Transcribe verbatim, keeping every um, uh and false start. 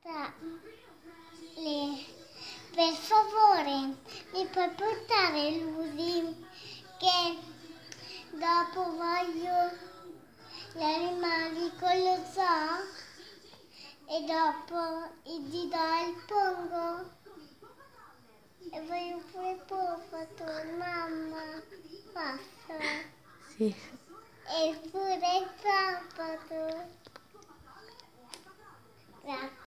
Da- le- Per favore, mi puoi portare l'Usi? Che dopo voglio gli animali con lo zoo e dopo gli do il pongo e voglio pure il Puffato, mamma, posso? Sì. E pure il Puffato. Grazie.